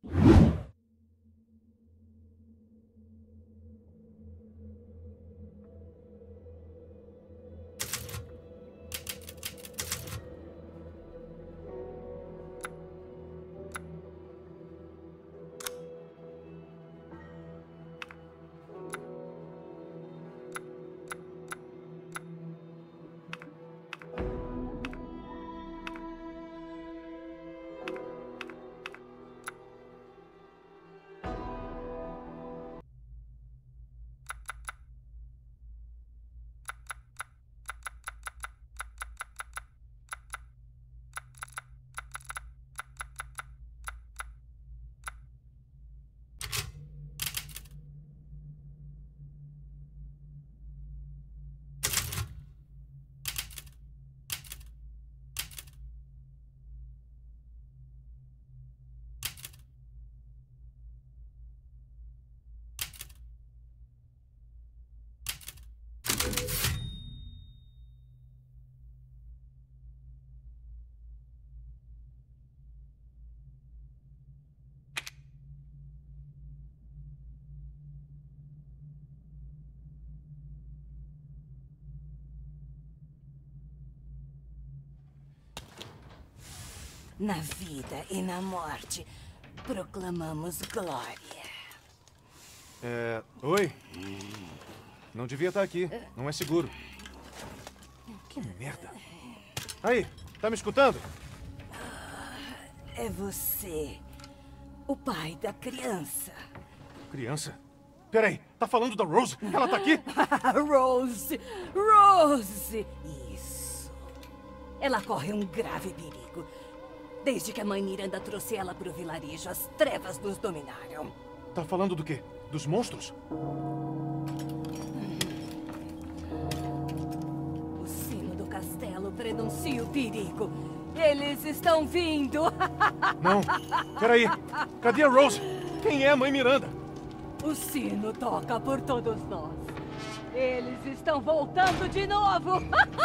Na vida e na morte, proclamamos glória. Oi? Não devia estar aqui. Não é seguro. Que merda. Aí, tá me escutando? É você, o pai da criança. Criança? Peraí, tá falando da Rose? Ela tá aqui? Rose! Rose! Isso. Ela corre um grave perigo. Desde que a mãe Miranda trouxe ela pro vilarejo, as trevas nos dominaram. Tá falando do quê? Dos monstros? O sino do castelo prenuncia o perigo. Eles estão vindo! Não. Peraí. Cadê a Rose? Quem é a mãe Miranda? O sino toca por todos nós. Eles estão voltando de novo!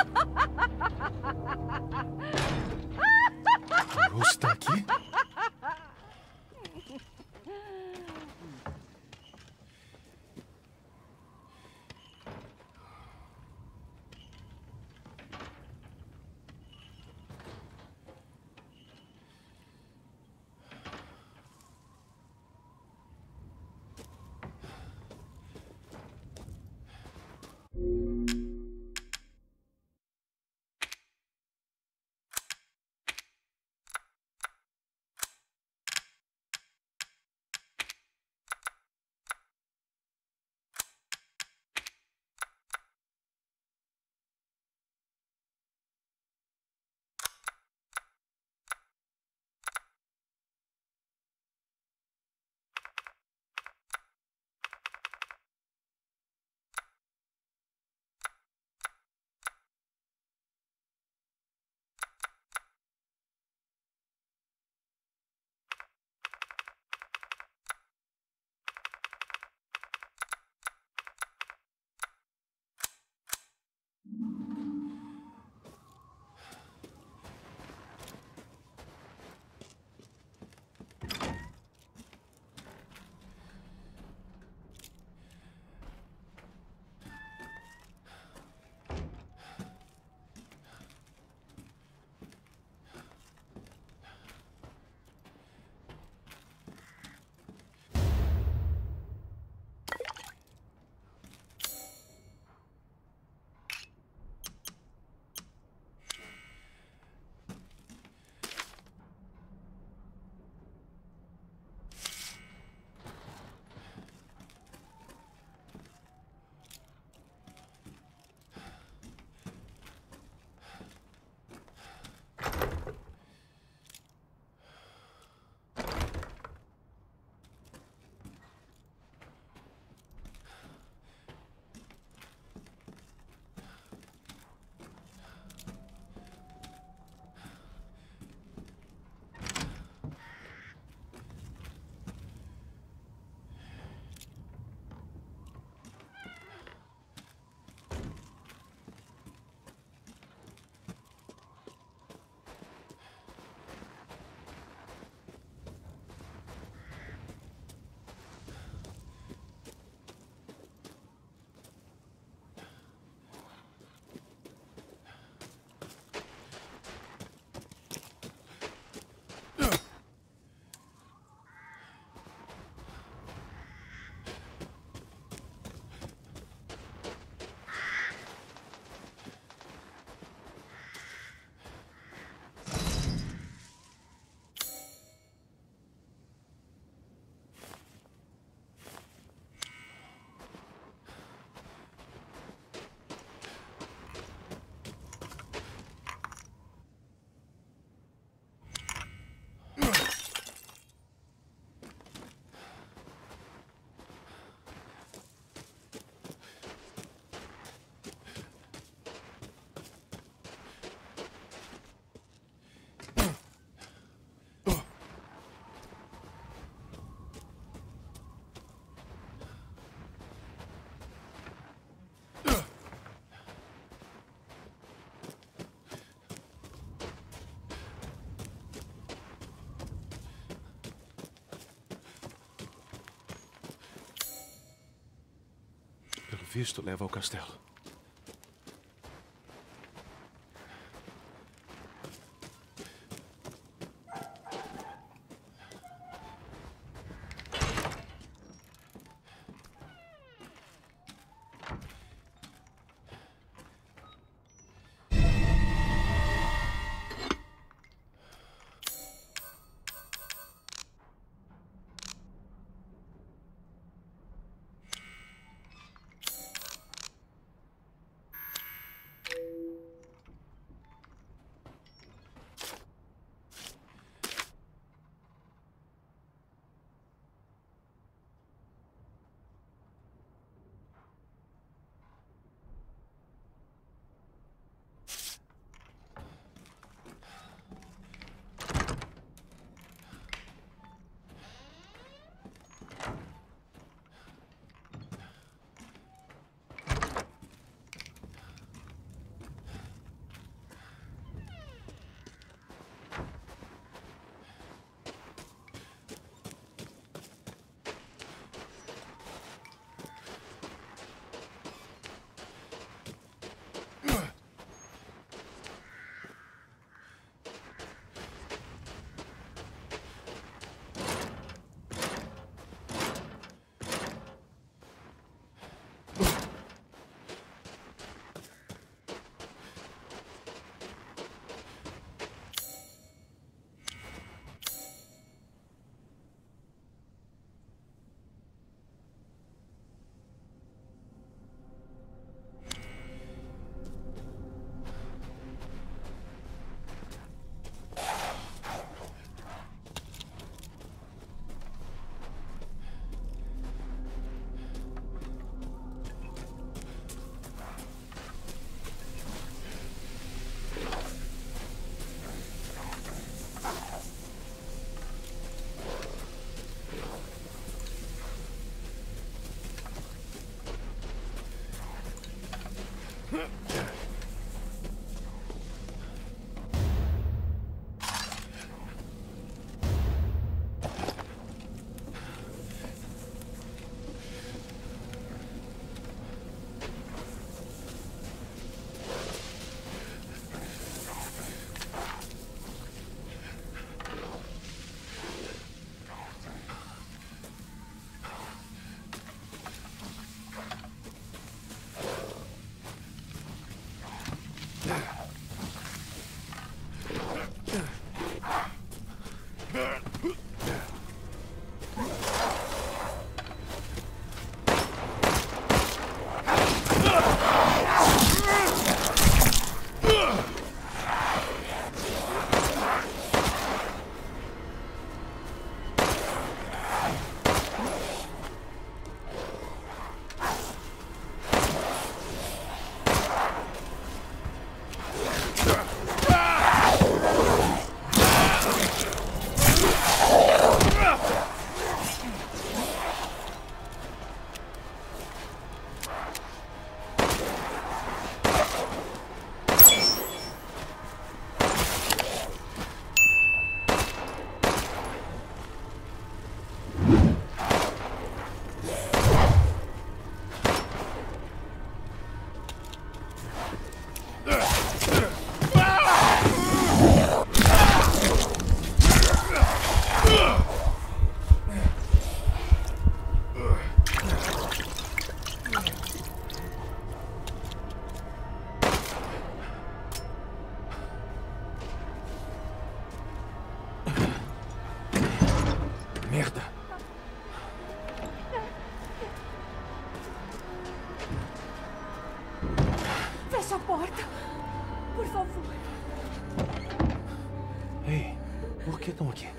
A Rose tá aqui? visto leva ao castelo. Merda! Fecha a porta, por favor. Ei, por que estão aqui?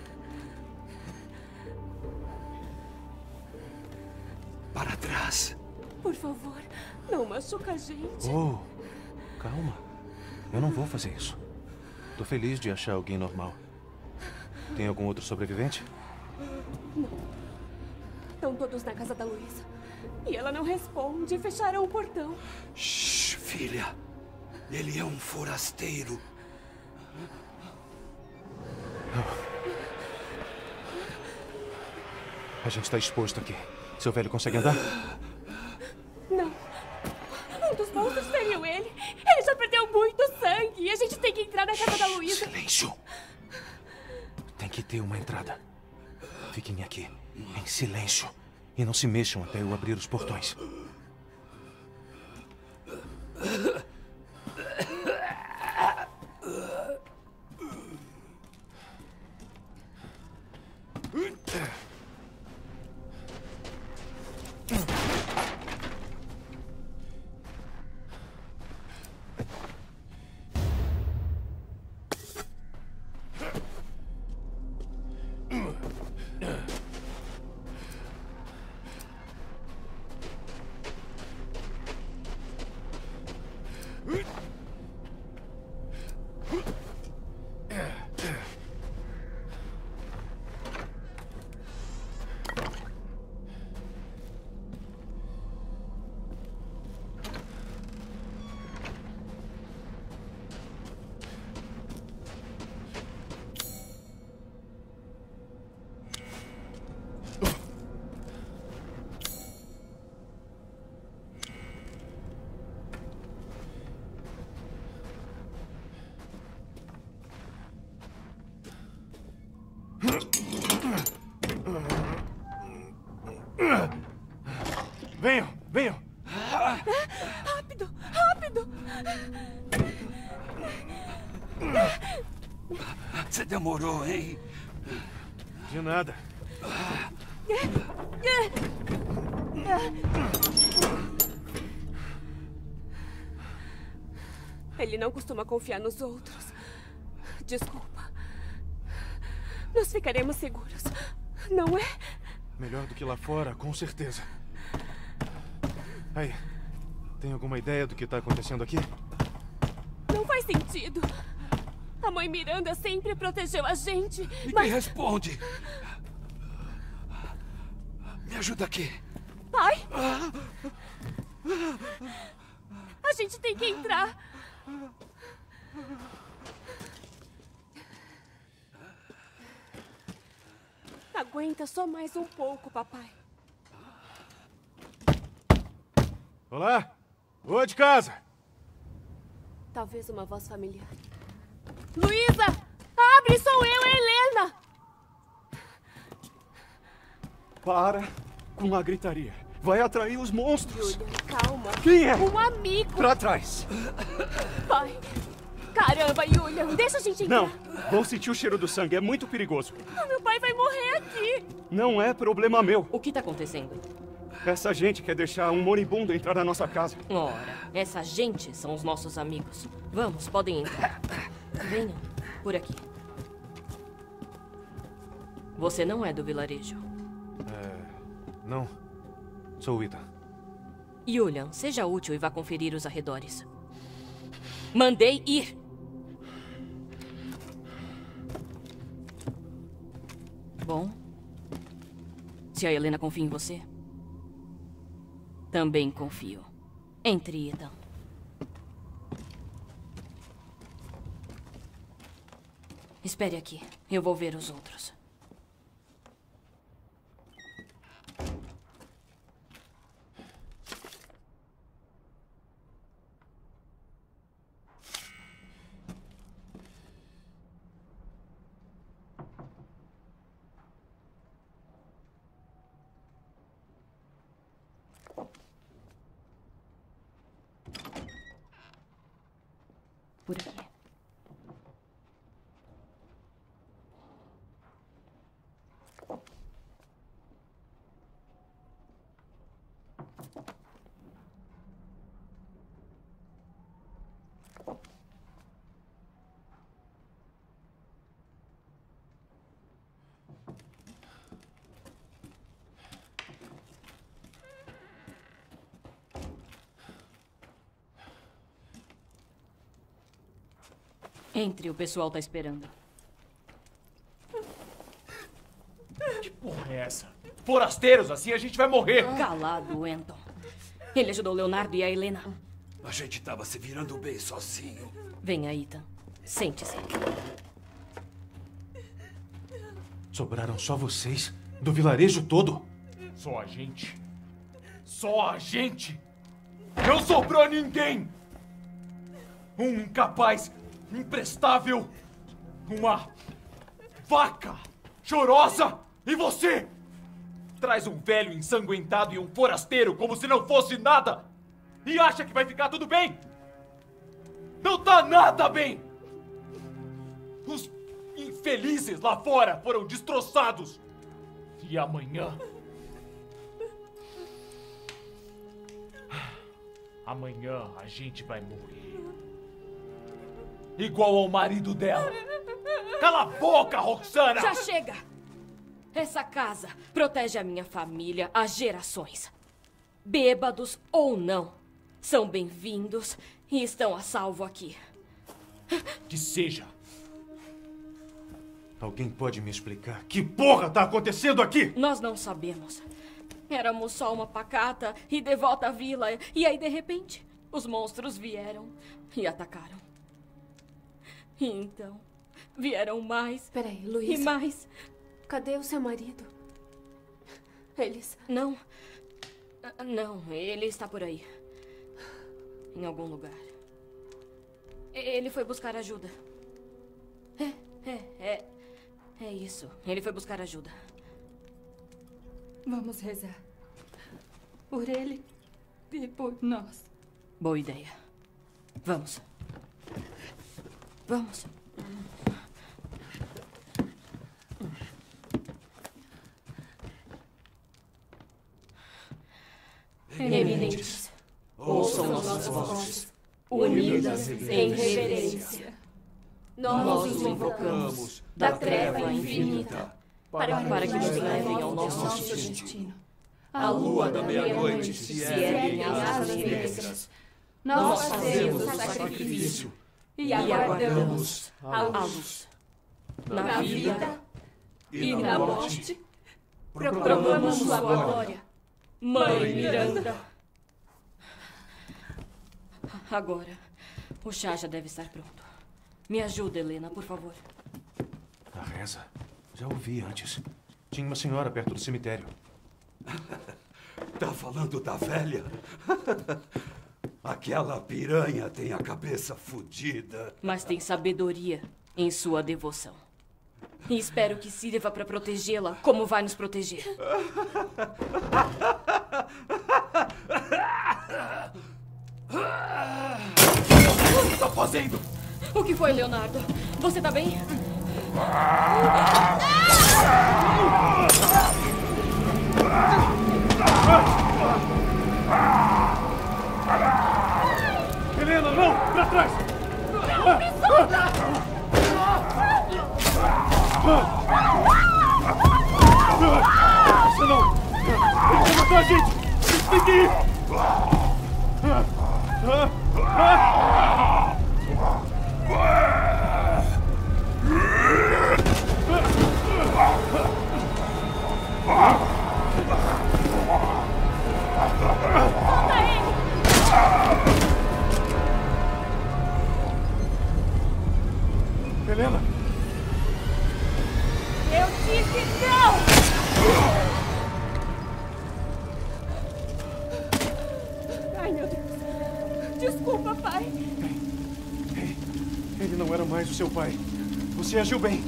Para trás. Por favor, não machuca a gente. Oh, calma. Eu não vou fazer isso. Tô feliz de achar alguém normal. Tem algum outro sobrevivente? Não. Estão todos na casa da Luísa. E ela não responde. Fecharam o portão. Shh, filha. Ele é um forasteiro. A gente está exposto aqui. Seu velho consegue andar? Não, na casa da Luísa. Silêncio. Tem que ter uma entrada. Fiquem aqui, em silêncio. E não se mexam até eu abrir os portões. Venham, venham! Rápido, rápido! Você demorou, hein? De nada. Ele não costuma confiar nos outros. Desculpa. Nós ficaremos seguros, não é? Melhor do que lá fora, com certeza. Aí, tem alguma ideia do que está acontecendo aqui? Não faz sentido. A mãe Miranda sempre protegeu a gente, Ninguém responde. Me ajuda aqui. Pai? A gente tem que entrar. Aguenta só mais um pouco, papai. Olá! Rua de casa! Talvez uma voz familiar. Luísa! Abre, sou eu, Helena! Para com a gritaria. Vai atrair os monstros. Julian, calma. Quem é? Um amigo. Pra trás. Pai. Caramba, Julian, deixa a gente entrar. Não, vou sentir o cheiro do sangue. É muito perigoso. Meu pai vai morrer aqui. Não é problema meu. O que tá acontecendo? Essa gente quer deixar um moribundo entrar na nossa casa. Ora, essa gente são os nossos amigos. Vamos, podem entrar. Venham, por aqui. Você não é do vilarejo. Não. Sou o Ethan. Julian, seja útil e vá conferir os arredores. Mandei ir. Bom. Se a Helena confia em você, também confio. Entre, Ethan. Espere aqui. Eu vou ver os outros. Por aqui. Entre, o pessoal tá esperando. Que porra é essa? Forasteiros, assim a gente vai morrer! Calado, Anton. Ele ajudou o Leonardo e a Helena. A gente tava se virando bem sozinho. Venha, Ethan. Sente-se. Sobraram só vocês? Do vilarejo todo? Só a gente? Só a gente? Não sobrou ninguém! Um incapaz, imprestável, uma vaca chorosa, e você traz um velho ensanguentado e um forasteiro como se não fosse nada e acha que vai ficar tudo bem? Não tá nada bem! Os infelizes lá fora foram destroçados. E amanhã... Amanhã a gente vai morrer. Igual ao marido dela. Cala a boca, Roxana! Já chega! Essa casa protege a minha família há gerações. Bêbados ou não, são bem-vindos e estão a salvo aqui. Que seja. Alguém pode me explicar? Que porra tá acontecendo aqui? Nós não sabemos. Éramos só uma pacata e devota vila. E aí, de repente, os monstros vieram e atacaram. E então, vieram mais. Peraí, Luísa. E mais. Cadê o seu marido? Eles... Não. Não, ele está por aí. Em algum lugar. Ele foi buscar ajuda. É isso. Ele foi buscar ajuda. Vamos rezar. Por ele e por nós. Boa ideia. Vamos. Vamos. Eminentes, ouçam nossas vozes, unidas em reverência. Nós os invocamos da treva infinita, para que nos levem ao nosso destino. A lua da meia-noite se ergue em asas negras. Nós fazemos o sacrifício e aguardamos a luz. Na vida e na morte, proclamamos sua glória. Mãe Miranda. Agora, o chá já deve estar pronto. Me ajuda, Helena, por favor. A reza? Já ouvi antes. Tinha uma senhora perto do cemitério. Tá falando da velha? Aquela piranha tem a cabeça fodida. Mas tem sabedoria em sua devoção. E espero que sirva para protegê-la como vai nos proteger. O que você tá fazendo? O que foi, Leonardo? Você tá bem? Helena, não! Pra trás! Não, me solta! Você não! Ele vai matar a gente! Tem que ir! Solta ele! Helena! Eu disse não! Ai, meu Deus. Desculpa, pai. Ele não era mais o seu pai. Você agiu bem.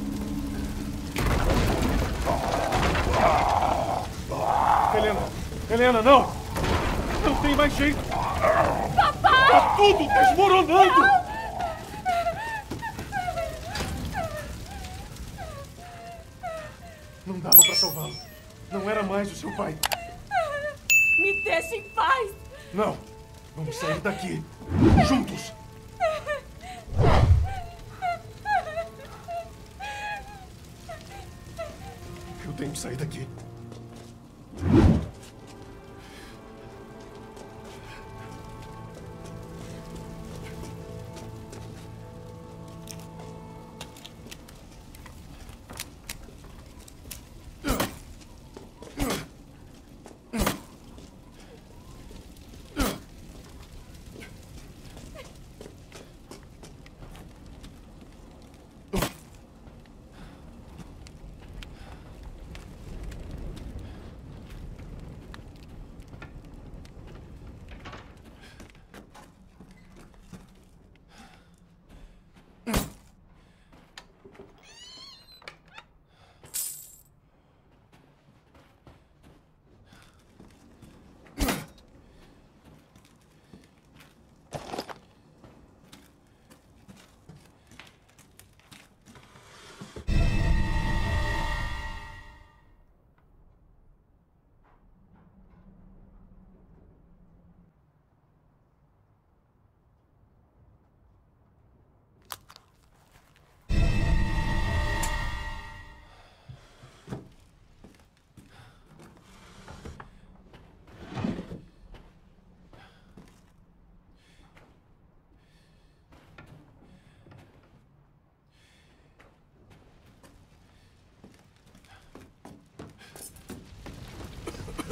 Helena! Helena, não! Não tem mais jeito! Papai! Tá tudo desmoronando! Não! Não dava pra salvá-lo. Não era mais o seu pai. Me deixe em paz! Não! Vamos sair daqui. Juntos! Eu tenho que sair daqui.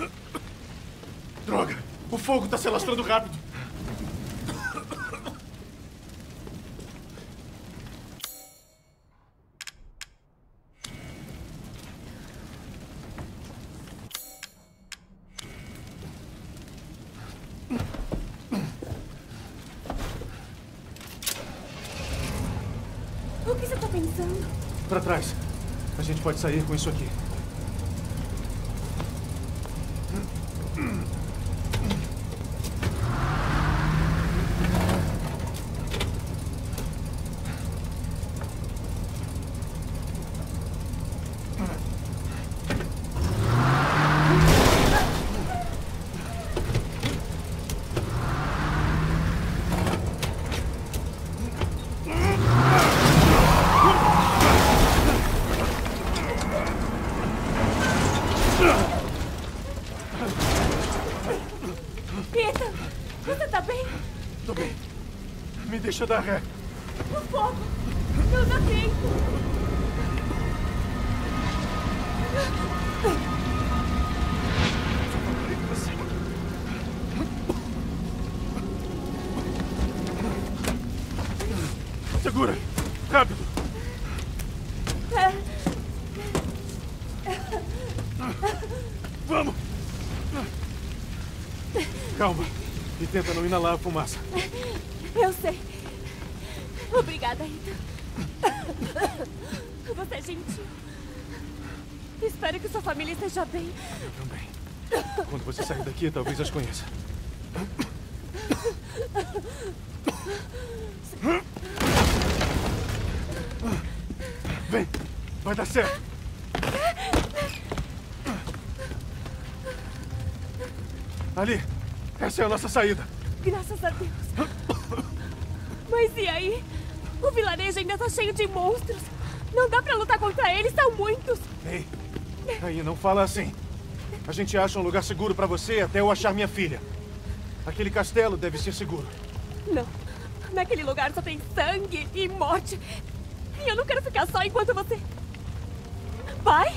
Droga! O fogo está se alastrando rápido. O que você está pensando? Pra trás. A gente pode sair com isso aqui. Ethan, você tá bem? Tô bem. Me deixa dar ré. O fogo não dá tempo. Segura! Rápido! Vamos! Calma. E tenta não inalar a fumaça. Eu sei. Obrigada, Ethan. Você é gentil. Espero que sua família esteja bem. Eu também. Quando você sair daqui, talvez as conheça. Vem! Vai dar certo! Ali! Essa é a nossa saída! Graças a Deus. Mas e aí? O vilarejo ainda tá cheio de monstros. Não dá pra lutar contra eles, são muitos. Ei! Aí, não fala assim. A gente acha um lugar seguro pra você até eu achar minha filha. Aquele castelo deve ser seguro. Não. Naquele lugar só tem sangue e morte. E eu não quero ficar só enquanto você... Vai?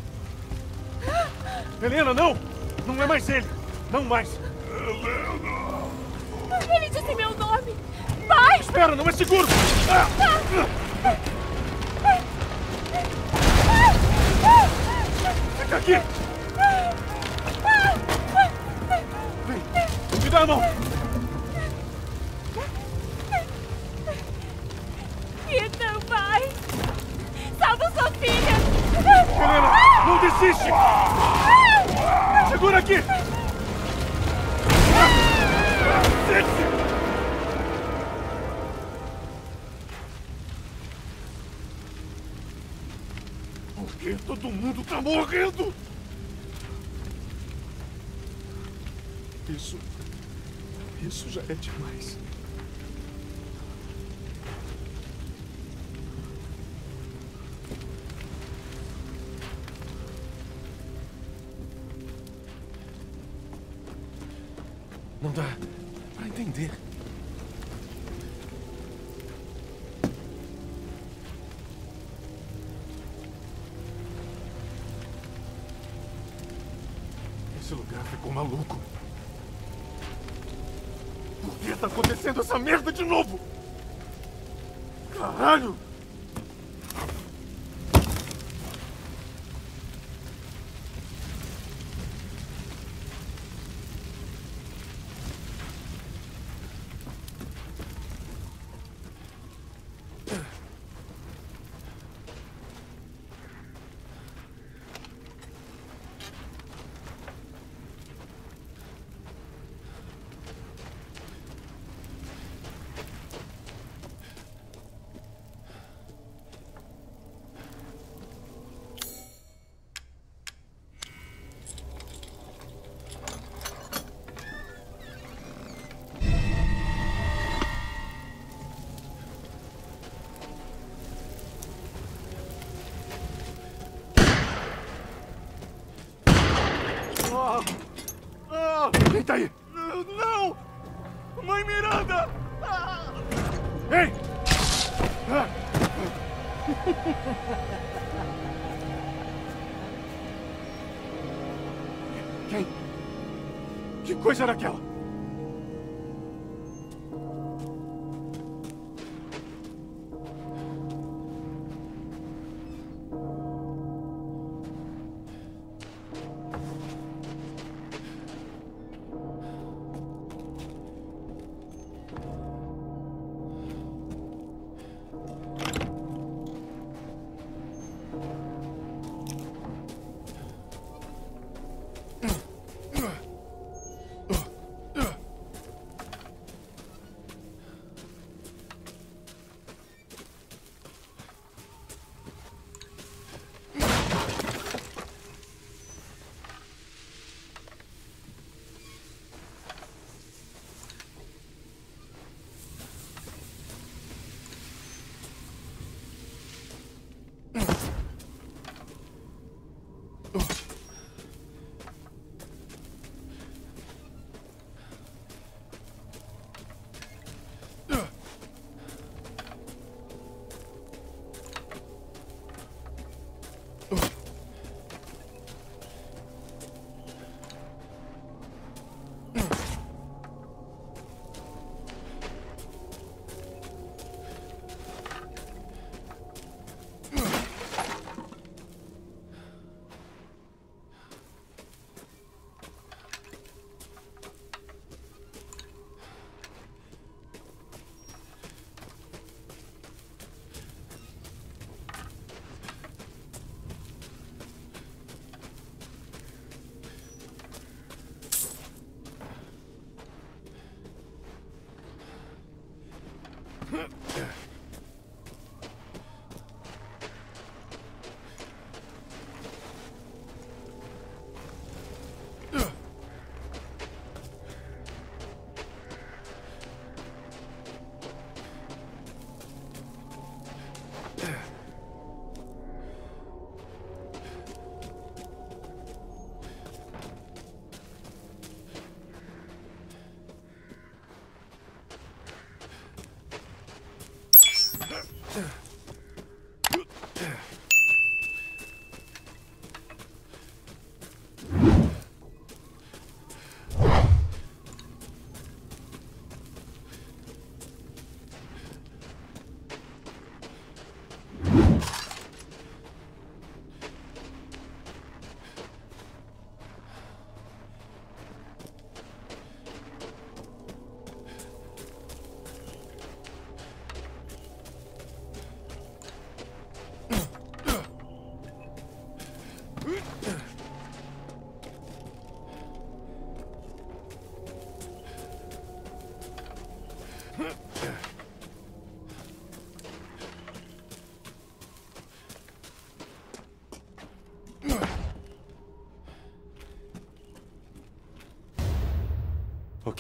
Helena, não! Não é mais ele! Não mais! Ele disse meu nome. Vai! Espera, não é seguro! Fica aqui! Vem! Me dá a mão! Ethan, vai! Salva sua filha! Helena, não desiste! Segura aqui! Por que todo mundo tá morrendo? Isso já é demais. Não dá pra entender. Esse lugar ficou maluco. Por que tá acontecendo essa merda de novo? Caralho! Eita aí! Não! Mãe Miranda! Ei! Quem? Que coisa era aquela? Ok.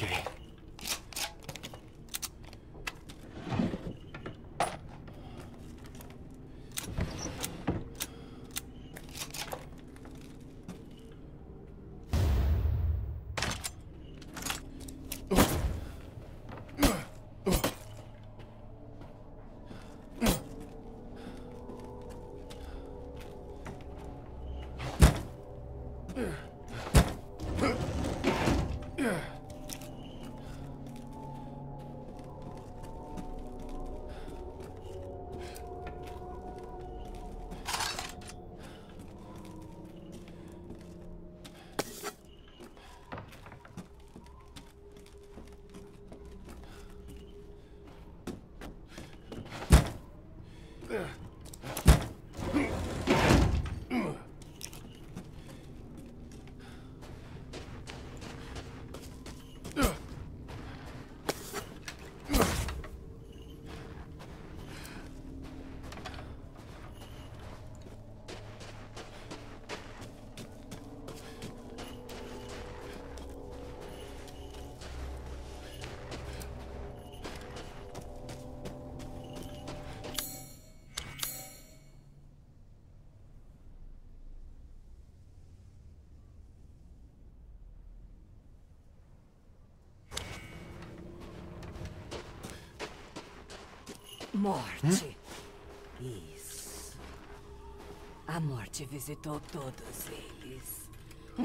Morte. Isso. A morte visitou todos eles.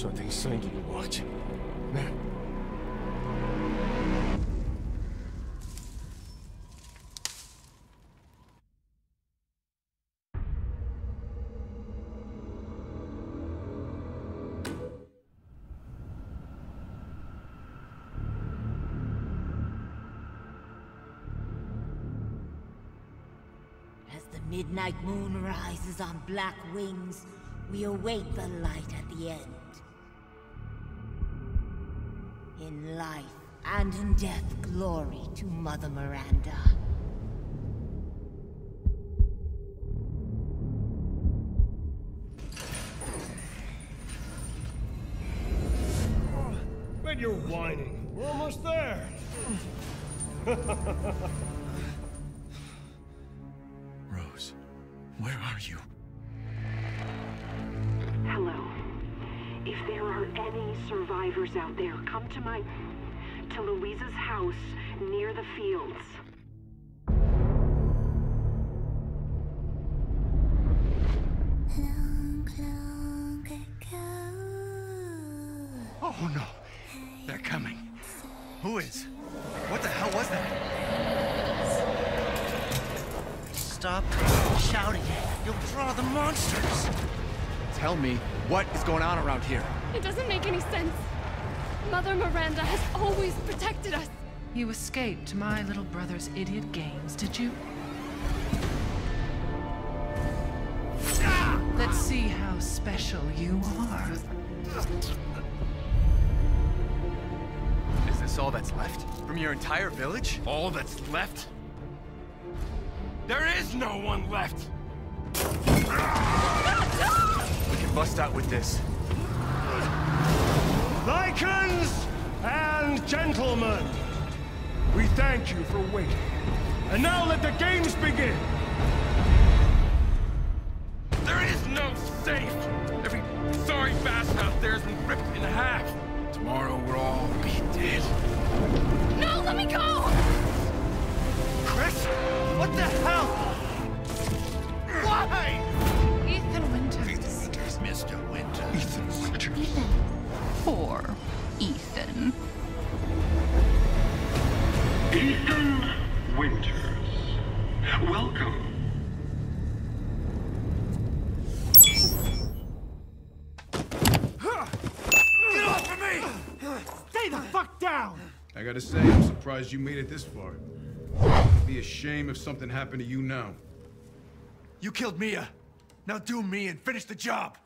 Só tem sangue e morte, né? As the midnight moon rises on black wings, we await the light at the end. In life and in death, glory to Mother Miranda. When you're whining, we're almost there. Rose, where are you? Hello. If there are any survivors out there, come to Louisa's house near the fields. Oh no! They're coming. Who is? What the hell was that? Stop shouting. You'll draw the monsters. Tell me, what is going on around here? It doesn't make any sense. Mother Miranda has always protected us. You escaped my little brother's idiot games, did you? Let's see how special you are. Is this all that's left? From your entire village? All that's left? There is no one left! We can bust out with this. Lycans and gentlemen, we thank you for waiting. And now let the games begin! There is no safe! Every sorry bastard out there has been ripped in half. Tomorrow we'll all be dead. No, let me go! Chris? What the hell? Why? Ethan Winters. Mr. Winters. Ethan Winters. Ethan. Poor Ethan. Ethan Winters. Welcome. Get off of me! Stay the fuck down! I gotta say, I'm surprised you made it this far. It'd be a shame if something happened to you now. You killed Mia. Now do me and finish the job.